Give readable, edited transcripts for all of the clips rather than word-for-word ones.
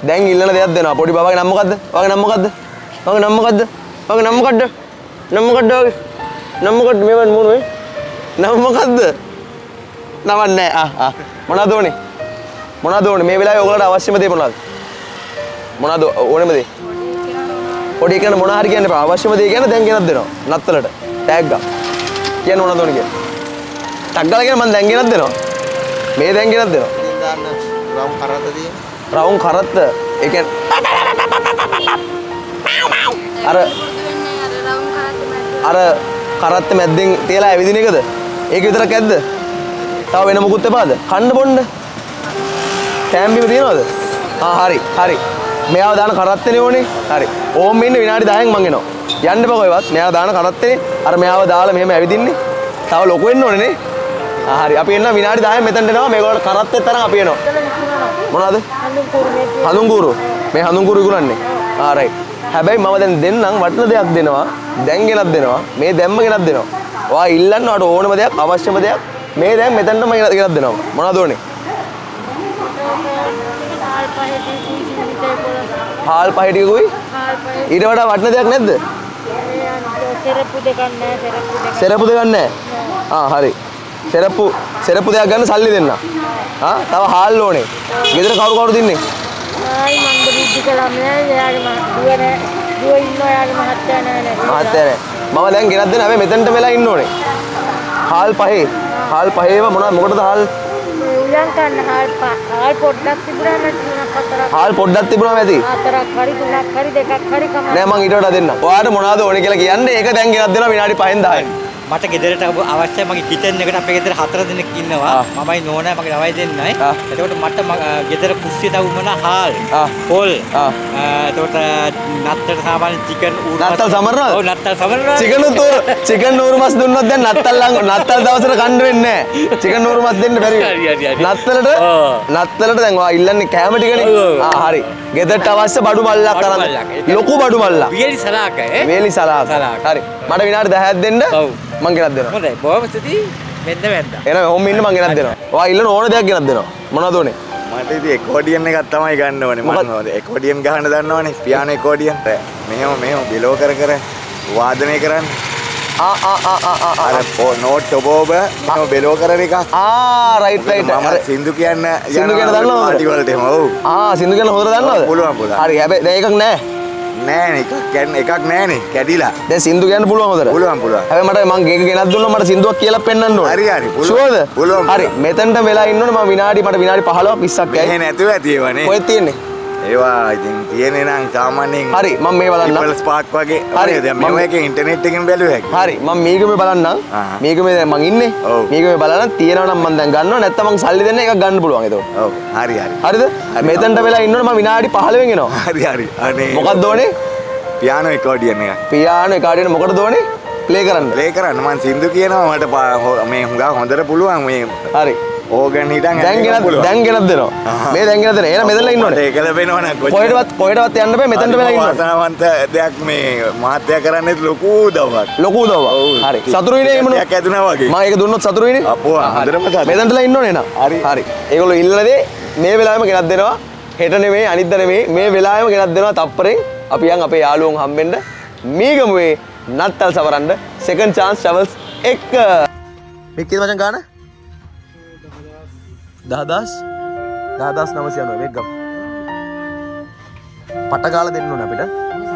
දැන් ඉල්ලන දෙයක් දෙනවා. පොඩි බබාගේ නම මොකද්ද? ඔයාගේ නම මොකද්ද? ඔයාගේ නම මොකද්ද? ඔයාගේ නම මොකද්ද? නම මොකද්ද ඔයාගේ? නම මොකද්ද මේ වන් මොන වෙයි? නම මොකද්ද? නමක් නැහැ. මොනවද ඕනේ? මොනවද ඕනේ? මේ වෙලාවේ ඔයගලට අවශ්‍යම දේ මොනවද? මොනවද ඕනෙම දේ? පොඩි එකන මොන හරි කියන්න එපා. අවශ්‍යම දේ කියන්නේ දැන් ගෙනත් දෙනවා. නත්තලට. ටැග් ගා. කියන්න මොනවද ඕනේ කියන්නේ? ටැග් ගාලා කියන මම දැන් ගෙනත් දෙනවා. මේ දැන් ගෙනත් දෙනවා. දාන්න රවුම් කරත්ත තියෙන. රවුම් කරත්ත. ඒ කියන්නේ අර කරත්ත මැද්දෙන් තියලා ඇවිදින එකද? ඒක විතරක් ඇද්ද? තව වෙන මොකුත් එපාද? කන්න බොන්න. කැම්බිම තියනවද? හරි. හරි. මෙයාව දාන කරත්තනේ ඕනේ. හරි. ඕම් ඉන්න විනාඩි 10ක් මං එනවා. යන්න බෑ කොහෙවත්. මෙයාව දාන කරත්තනේ. අර මෙයාව දාලා මෙහෙම ඇවිදින්නේ. තව ලොකු වෙන්න ඕනේ නේ. හරි. අපි එන්න විනාඩි 10ක් මෙතනට එනවා. මේගොල්ලෝ කරත්තේ තරම් අපි එනවා. මොනවද? හඳුන්කුරු. මේ හඳුන්කුරු විකුණන්නේ. රයිට්. හැබැයි මම දැන් දෙන්නම් වටින දෙයක් දෙනවා. දැන් ගෙනත් දෙනවා. මේ දැම්ම ගෙනත් දෙනවා. ඔයා ඉල්ලන්න ඔයාට ඕනම දෙයක් අවශ්‍යම දෙයක් මේ දැන් මෙතනට මම ගෙනත් දෙනවා. මොනවද ඕනේ? හාල් පහ ටිකකුයි. ඊට වඩා වටින දෙයක් නැද්ද? සෙරප්පු දෙකක් නැහැ. හරි. සෙරප්පු දෙකක් ගන්න සල්ලි දෙන්න. තව හාල් ඕනේ. ගෙදර කවුරු ඉන්නේ? මන්ද විද්දික ළමයා එයාගේ දුව ඉන්නවා එයාගේ මහත්තයා නැහැ. මහත්තයා නැහැ. මම දැන් ගෙනත් දෙන්න හැබැයි මෙතනට වෙලා ඉන්න ඕනේ. හාල් පහේව මොකටද හාල්? උයන් කන්න හාල් පොඩ්ඩක් තිබුණා නම් තුනක් හතරක්. හාල් පොඩ්ඩක් තිබුණාම ඇති. හතරක් හරි තුනක් හරි දෙකක් හරි කම. නෑ මං ඊට වඩා දෙන්නම්. ඔයාට මොනවද ඕනේ කියලා කියන්නේ ඒක දැන් ගෙනත් දෙනවා විනාඩි 5න් 10න්. මට ගෙදරට අවශ්‍යයි මගේ කිචන් එකට අපේ ගෙදර 4 දෙනෙක් ඉන්නවා. මමයි නෝනයි මගේ ළමයි දෙන්නයි. එතකොට මට ගෙදර කුස්සියට වුණා හාල්, පොල්. එතකොට නත්තල් සාමාන්‍ය චිකන් ඌරු. නත්තල් සමරනවද? ඔව් නත්තල් සමරනවා. චිකන් ඌරු මස් දුන්නොත් දැන් නත්තල් දවසට කන්න වෙන්නේ නැහැ. චිකන් ඌරු මස් දෙන්න බැරි වෙනවා. නත්තලට දැන් ඔයා ඉල්ලන්නේ කැම ටිකනේ. හරි. ගෙදරට අවශ්‍ය බඩු මල්ලක් අරන්. ලොකු බඩු මල්ලක්. වේලි සලාක වේලි සලාක. හරි. මට විනාඩි 10ක් දෙන්න. මං ගෙනත් දෙනවා. හොඳයි. බොහොම ස්තුතියි. මෙන්න වැන්දා. එහෙනම් ඔහොම ඉන්න මං ගෙනත් දෙනවා. ඔයා ඉල්ලන ඕන දෙයක් ගෙනත් දෙනවා. මොනවද ඕනේ? මට ඉතින් එකෝඩියන් එකක් තමයි ගන්න ඕනේ. මම එකෝඩියන් ගහන්න දන්නවනේ. Piano accordion. මෙහෙම බිලෝ කර වාදනය කරන්නේ. අර නෝට් ඔබ බෙලෝ කරන එක. රයිට්. මම සින්දු කියන්න දන්නවද? පාටි වලට එහෙම. ඔව්. සින්දු කියන්න හොඳට දන්නවද? පුළුවන්. හරි. හැබැයි දැන් එකක් නැහැ. නෑනේ එකක් නෑනේ කැඩිලා. දැන් සින්දු කියන්න පුළුවන් හොඳට. පුළුවන්. හැබැයි මට මං ගේක ගෙනත් දුන්නා මට සින්දුවක් කියලා පෙන්වන්න ඕනේ. හරි. ෂුවර්ද? පුළුවන්. හරි. මෙතනට වෙලා ඉන්න ඕනේ මම විනාඩි 15ක් 20ක් ඇයි. නැතුව ඇති ඒවනේ. කොහෙද තියෙන්නේ? ඒවා ඉතින් තියෙන්නේ නම් සාමාන්‍යයෙන්. හරි මම මේ බලන්න. Apple Spark වගේ. හරි. දැන් මේව එකේ ඉන්ටර්නෙට් එකෙන් බැලුවා හැකි. හරි. මම මේකෙම බලන්නම්. මේකෙම දැන් මං ඉන්නේ. මේකෙම බලන්න තියෙනවා නම් මම දැන් ගන්නවා නැත්නම් මං සල්ලි දෙන්න එකක් ගන්න පුළුවන් ඒක. ඔව්. හරි. හරිද? මෙතනට වෙලා ඉන්න ඕනේ මම විනාඩි 15න් එනවා. හරි. අනේ. මොකක්ද ඕනේ? පියානෝ එකෝඩියන් එක. පියානෝ එකෝඩියන් මොකටද ඕනේ? ප්ලේ කරන්න. මම සින්දු කියනවා මට මේ හුඟා හොඳට පුළුවන් මේ. හරි. ඕගන් හිටන් දැන් ගෙනත් දෙනවා. මේ දැන් ගෙනත් දෙනවා. එහෙනම් මෙතනලා ඉන්න ඕනේ. ඒක ලැබෙනවනම් කොහෙටවත් යන්න බෑ මෙතනට වෙලා ඉන්න ඕනේ. වාසනාවන්ත දෙයක් මේ මහත්ය කරන්නේ ලොකු උදව්වක්. හරි. සතුටුයිනේ එමුණු. දෙයක් ඇදුනා වගේ. මම ඒක දුන්නොත් සතුටුයිනේ. අපෝ හොඳටම සතුටුයි. මෙතනටලා ඉන්න ඕනේ නේද? හරි. ඒගොල්ලෝ ඉල්ලන දේ මේ වෙලාවෙම ගෙනත් දෙනවා. හෙට නෙමෙයි අනිද්දා නෙමෙයි මේ වෙලාවෙම ගෙනත් දෙනවා තප්පරෙන්. අපි යන් අපේ යාළුවෝන් හම්බෙන්න මීගමුවේ නත්තල් සවරන්න second chance travels එක. මේ කීයද මචං ගාන? 10990 මේක ගම්. පට ගාලා දෙන්න ඕනේ අපිට.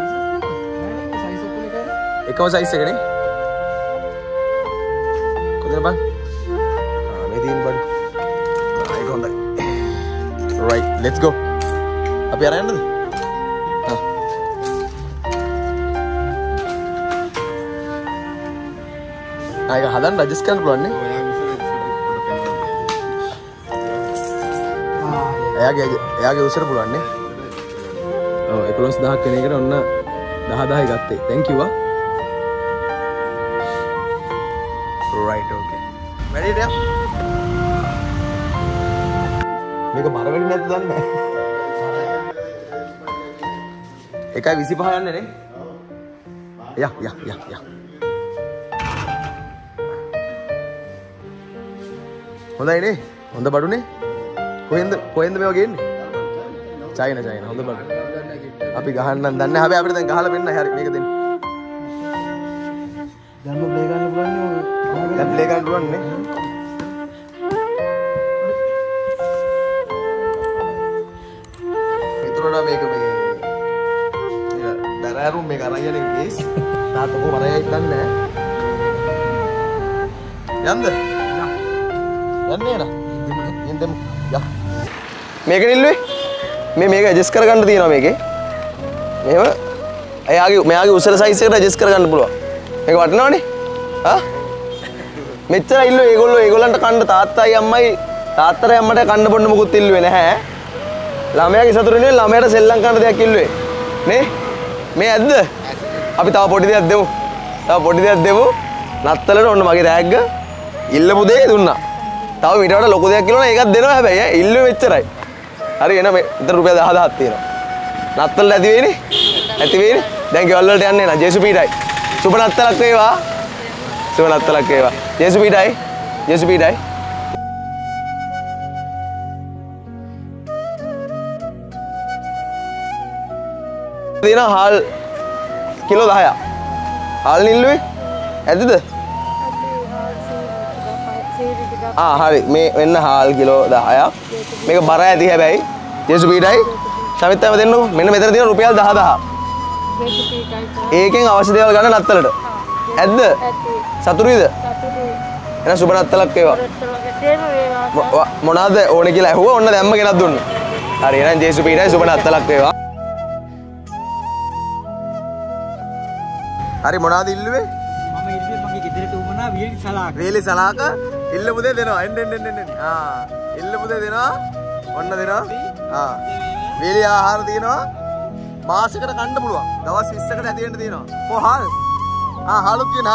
එකම සයිස් එකනේ. කොහෙද බං? මේ දින් බඩු. ඒක හොඳයි. right let's go. අපි අර යන්නද? ඒක හදන්න ඇඩ්ජස්ට් කරන්න පුළුවන් නේ. එයාගේ උසර පුළුවන් නේ. ඔව් 11000ක් කෙන එකට ඔන්න 10000යි ගත්තේ. thank you. right okay. වැඩිද? මේක බර වෙන්නේ නැද්ද දන්නේ නැහැ. 1.25 යන්නේ නේ. යා. හොඳයි නේ. හොඳ බඩුනේ. කොහෙන්ද මේවා ගේන්නේ? චයින හොඳ බඩ. අපි ගහන්න දන්නේ හැබැයි අපිට දැන් ගහලා වෙන්න හරි මේක දෙන්න. දැන් ප්ලේ කරන්න පුළුවන් නේ. දැන් ප්ලේ කරන්න පුළුවන් නේ. ඒතරොඩ මේක මේ දරාරුම් මේක අරන් යන්නේ ගේස්. තාත්තා කොහොම අරයයිද දන්නේ නැහැ. යන්ද? යන්නේ නා. ඉන්දෙමු. යා. මේක නිල්ලුවේ. මේක ඇඩ්ජස්ට් කරගන්න තියෙනවා මේකේ. මේව මෙයාගේ උසල සයිස් එකට ඇඩ්ජස්ට් කරගන්න පුළුවන්. මේක වටිනවනේ. ආ? මෙච්චර ඉල්ලුවේ ඒගොල්ලන්ට කන්න තාත්තයි අම්මයි තාත්තට අම්මට කන්න බොන්න මොකුත් ඉල්ලුවේ නැහැ. ළමයාගේ සතුට නෙවෙයි ළමයාට සෙල්ලම් කරන්න දෙයක් ඉල්ලුවේ. නේ? මේ ඇද්ද? අපි තව පොඩි දෙයක් දෙමු. නත්තලට ඔන්න මගේ රෑග්ග ඉල්ලපු දේ දුන්නා. තව ඊට වඩා ලොකු දෙයක් කිව්වොත් ඒකත් දෙනවා හැබැයි ඉල්ලුවේ මෙච්චරයි. හරි එන මෙතන රුපියල් 10000ක් තියෙනවා. නත්තලට ඇති වෙයිනේ. දැන් ගෙවල් වලට යන්නේ නා ජේසු පීඩයි. සුබ නත්තලක් වේවා. ජේසු පීඩයි. දිනා හාල් කිලෝ 10ක්. හාල් නිල්ලුවේ ඇද්දද? හරි මේ වෙන්න හාල් කිලෝ 10ක්. මේක බර ඇති හැබැයි ජේසු පීඩයි. සමිත්තම දෙන්නකෝ. මෙන්න මෙතන තියෙන රුපියල් 10000. ඒකෙන් අවශ්‍ය දේවල් ගන්න නත්තලට. ඇද්ද? සතුටුයිද? එහෙනම් සුබ නත්තලක් වේවා. මොනවාද ඕනේ කියලා ඇහුවා. ඔන්න දැම්ම ගෙනත් දුන්නා. හරි එහෙනම් ජේසු පීඩයි සුබ නත්තලක් වේවා. හරි මොනවාද ඉල්ලුවේ? මම ඉල්ලුවේ මගේ ගෙදරට උමනා වේලි සලාක ඉල්ලපු දේ දෙනවා. එන්න. ඉල්ලපු දේ දෙනවා. ඔන්න දෙනවා. වේලි ආහාර තියෙනවා. මාසෙකට කන්න පුළුවන්. දවස් 20කට ඇති වෙන්න තියෙනවා. කොහාල්? හාලුත් කියන.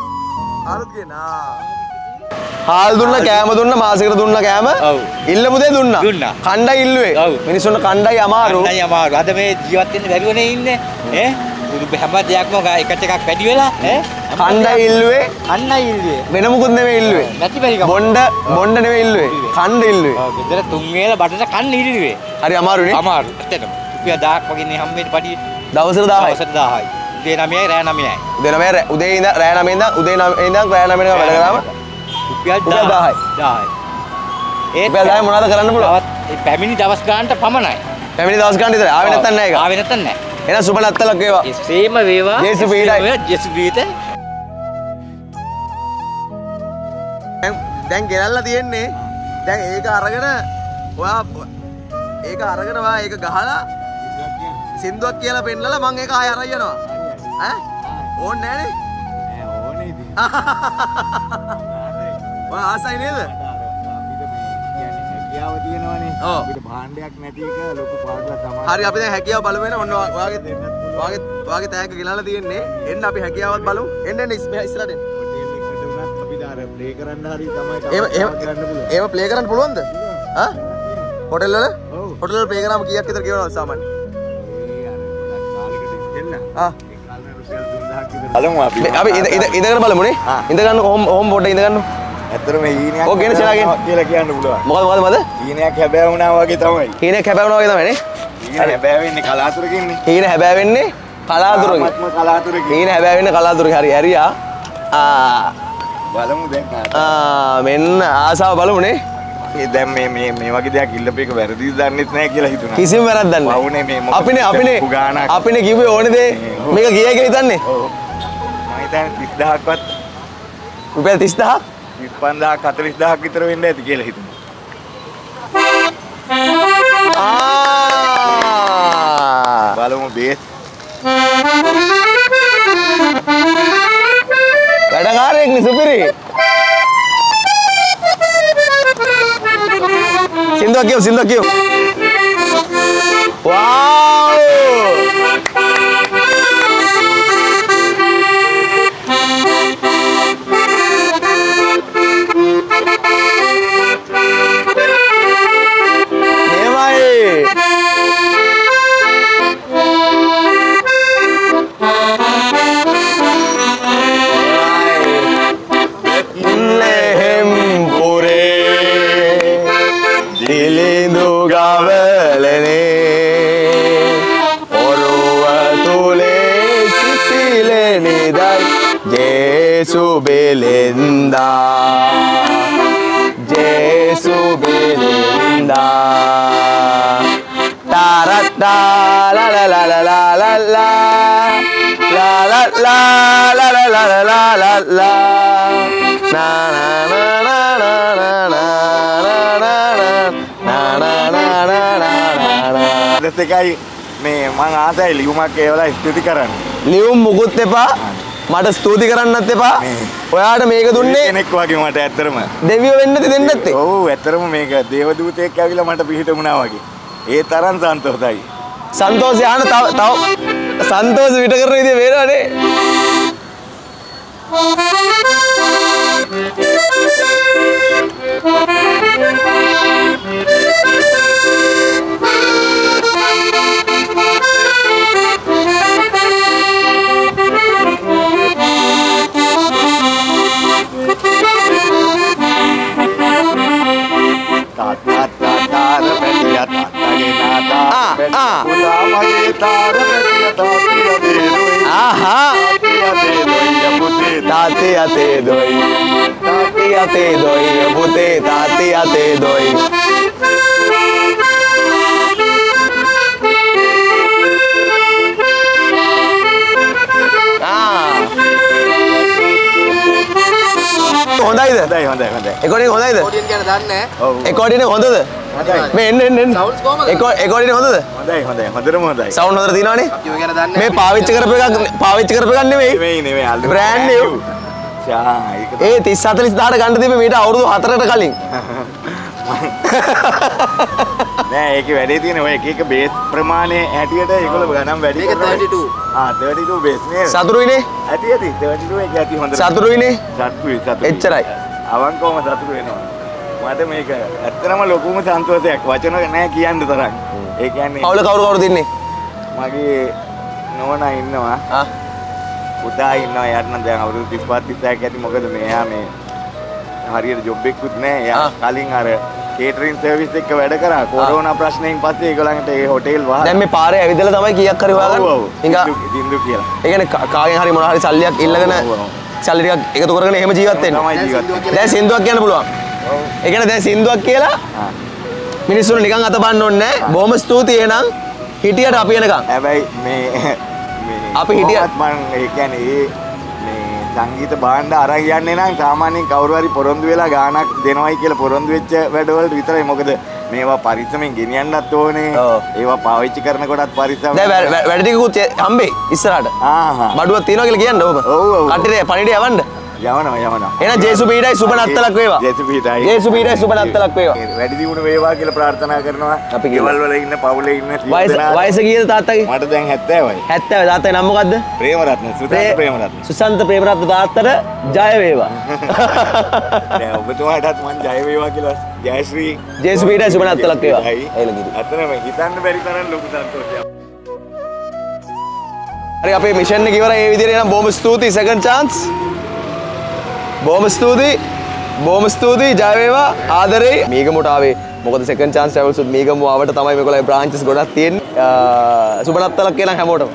හාල් දුන්න කෑම දුන්න මාසෙකට දුන්න කෑම. ඔව්. ඉල්ලපු දේ දුන්නා. කණ්ඩයි ඉල්ලුවේ. මිනිස්සුන්ට කණ්ඩයි අමාරු. අද මේ ජීවත් වෙන්න බැරිවනේ ඉන්නේ. හැම දෙයක්ම එකට එකක් වැඩි වෙලා කණ්ඩයි ඉල්ලුවේ. අන්නයි ඉල්ලුවේ. වෙන මොකුත් නෙමෙයි ඉල්ලුවේ. නැති බැරිකම. බොණ්ඩ නෙමෙයි ඉල්ලුවේ. කණ්ඩ ඉල්ලුවේ. ඔව් ගෙදර තුන් වේල බඩට කන්න ඉල්ලුවේ. හරි අමාරුනේ. අමාරු. ඇත්තටම. රුපියල් 1000ක් වගේ නේ හම්බෙන්නේ පඩිය. දවසට 1000යි. දවසට 1000යි. උදේ 9යි රෑ 9යි. උදේ ඉඳන් රෑ 9 ඉඳන් උදේ 9 ඉඳන් රෑ 9 වෙනකම් වැඩ කරාම රුපියල් 1000යි. රුපියල් 10යි මොනවද කරන්න පුළුවන්? ඒ පැමිණි දවස් ගානට පමණයි. පැමිණි දවස් ගානට විතරයි. ආවෙ නැත්තන් නෑ ඒක. ආවෙ නැත්තන් නෑ. එහෙනම් සුබ නත්තලක් වේවා. සේම වේවා. ජේසු පීඩයි. ජේසු පීඩයි. දැන් ගෙනල්ලා තියෙන්නේ. දැන් ඒක අරගෙන ඔයා ඒක ගහලා සින්දුවක් කියලා පෙන්නලා මම ඒක ආය අරන් යනවා. ඕනේ නෑනේ. ඕනේ ඉතින්. ඔයා ආසයි නේද? හැකියාව තියෙනවනේ. අපිට භාණ්ඩයක් නැති එක ලොකු පාඩුවක් තමයි. හරි අපි දැන් හැකියාව බලමු වෙන ඔන්න ඔයාගේ තෑග්ග ගෙනල්ලා තියෙන්නේ. එන්න අපි හැකියාවත් බලමු. එන්න ඉස්සරහට එන්න. අපිට අර ප්ලේ කරන්න හරි තමයි එහෙම ප්ලේ කරන්න පුළුවන්ද? හොටෙල් වල? හොටෙල් වල ප්ලේ කරාම කීයක් විතර ගෙවනවද සාමාන්‍ය? බලමු අපි ඉඳගෙන බලමුනේ. ඉඳගන්න කොහොම පොඩ්ඩක් ඉඳගන්න. ඇත්තටම හීනයක් ඔය ගෙන සලාගෙන කියලා කියන්න පුළුවන්. මොකද? හීනයක් හැබෑ වුණා වගේ තමයි. හීනයක් හැබෑ වුණා වගේ තමයි නේ. හීන හැබෑ වෙන්නේ කලාතුරකින්නේ. හීන හැබෑ වෙන්නේ කලාතුරකින්. කලාතුරකින්. හීන හැබෑ වෙන්නේ කලාතුරකින්. හරි ඇරියා. බලමු දැන්. මෙන්න ආසාව බලමුනේ. දැන් මේ වගේ දෙයක් ඉල්ලපු එක වැරදිද දන්නෙත් නැහැ කියලා හිතුණා. කිසිම වැරද්දක් නැහැ. වුනේ මේ අපිනේ කිව්වේ ඕනේ දේ මේක ගියයි කියලා හිතන්නේ. ඔව්. මම හිතන්නේ 30000ක්වත් රුපියල් 30000ක් 35000ක් 40000ක් විතර වෙන්න ඇති කියලා හිතුණා. බලමු බේස්. වැඩකාරයෙක් නේ සුපිරි. සින්දුවක් කියමු. වාව්! දිලිඳු ගවලනේ ජේසු බෙලෙන්දා ජේසු බෙලෙන්දා තාරත්තා ලා ලා ලා ලා ලා ලා ලා ලා ලා ලා ලා ලා ලා නා නා නා නා නා දෙකයි මේ මං ආසයි ලියුමක් ඒවලා ස්තුති කරන්න. ලියුම් මුකුත් එපා මට ස්තුති කරන්නත් එපා. ඔයාට මේක දුන්නේ කෙනෙක් වගේ මට ඇත්තරම. දෙවියෝ වෙන්න දෙන්නත් එක්ක. ඔව් ඇත්තරම මේක දේවදූතයෙක් ඇවිල්ලා මට පිහිට වුණා වගේ. ඒ තරම් සන්තෝෂයි. සන්තෝෂය ආන තව සන්තෝෂ විට කරන විදිය වේරවනේ. Tati ate doi putih tati ate doi හොඳයිද? හොඳයි. එකෝඩින් හොඳයිද? ඔඩියන් කියන දන්නේ ඔව්. එකෝඩින් හොඳද? මේ එන්න. සවුන්ඩ්ස් කොහමද? එකෝඩින් හොඳද? හොඳයි. හොඳටම හොඳයි. සවුන්ඩ් හොඳට තියෙනවනේ? අපි ඔය ගැන දන්නේ මේ පාවිච්චි කරපු එකක් නෙමෙයි. නෙමෙයි. Brand new. ඒ 30 40000ට ගන්න තිබ්බේ මීට අවුරුදු 4කට කලින්. නෑ ඒකේ වැඩේ තියෙන ඔය එක බේස් ප්‍රමාණය හැටියට ඒගොල්ලෝ ගණන් වැඩි මේක කරනවා. 32. 32 බේස් නේද? සතුරුයිනේ? ඇති 32 එක ඇති හොඳට. සතුරුයිනේ? සතුටුයි. එච්චරයි. අවංකවම සතුටු වෙනවා. මට මේක ඇත්තටම ලොකුම සන්තෝෂයක් වචන නෑ කියන්න තරම්. ඒ කියන්නේ පවුල කවුරුද ඉන්නේ? මගේ නෝනා ඉන්නවා. පුතා ඉන්නවා. එයාට නම් දැන් අවුරුදු 35 36ක් ඇති. මොකද මෙයා මේ හරියට ජොබ් එකකුත් නෑ. එයා කලින් අර කේටරින් සර්විස් එක වැඩ කරා. කොරෝනා ප්‍රශ්නයෙන් පස්සේ ඒගොල්ලන්ට ඒ හොටෙල් වහලා. දැන් මේ පාරේ ඇවිදලා තමයි කීයක් හරි හොයාගන්න. ඔව්. දින්දු කියලා. ඒ කියන්නේ කාගෙන් හරි මොනවා හරි සල්ලියක් ඉල්ලගෙන සල්ලි ටිකක් එකතු කරගෙන එහෙම ජීවත් වෙන්න. තමයි ජීවත් වෙන්නේ. දැන් සින්දුවක් කියන්න පුළුවන්. ඒ කියන්නේ දැන් සින්දුවක් කියලා මිනිස්සුන්ට නිකන් අත බන්න ඕනේ නැහැ. බොහොම ස්තුතියි එහෙනම් හිටියට අපි එනකන්. හැබැයි මේ අපි හිටියත් මම ඒ කියන්නේ මේ සංගීත භාණ්ඩ අරන් යන්නේ නම් සාමාන්‍යයෙන් කවුරු හරි පොරොන්දු වෙලා ගානක් දෙනවයි කියලා පොරොන්දු වෙච්ච වැඩවලට විතරයි. මොකද මේවා පරිස්සමෙන් ගෙනියන්නත් ඕනේ. ඒවා පාවිච්චි කරනකොටත් පරිස්සම. දැන් වැඩ ටිකකුත් හම්බෙයි ඉස්සරහට. බඩුවක් තියනවා කියලා කියන්න ඔබ. ඔව්. කට්ටියට පණිඩේ යවන්න. යවනවා. එහෙනම් ජේසු පීඩයි සුබ නත්තලක් වේවා. ජේසු පීඩයි. ජේසු පීඩයි සුබ නත්තලක් වේවා. වැඩි දියුණු වේවා කියලා ප්‍රාර්ථනා කරනවා. අපි ගෙවල් වල ඉන්න පවුලේ ඉන්න වයස කීයද තාත්තගේ? මට දැන් 70යි. 70. තාත්තගේ නම මොකද්ද? ප්‍රේමරත්න. සුසාන්ත ප්‍රේමරත්න. සුසාන්ත ප්‍රේමරත්න තාත්තට ජය වේවා. දැන් ඔබතුමාටත් මං ජය වේවා කියලා ජයශ්‍රී ජේසු පීඩයි සුබ නත්තලක් වේවා. එළගිරි. අතනම හිතන්න බැරි තරම් ලොකු සන්තෝෂයක්. හරි අපේ මිෂන් එක ඉවරයි. ඒ විදිහට එනම් බොහොම ස්තුතියි second chance. බොහොම ස්තුතියි ජය වේවා ආදරේ මීගමුට ආවේ. මොකද second chance travels උත් මීගමු ආවට තමයි මේගොල්ලෝ බ්‍රාන්චස් ගොඩක් තියෙන්නේ. සුබ නත්තලක් කියලා හැමෝටම.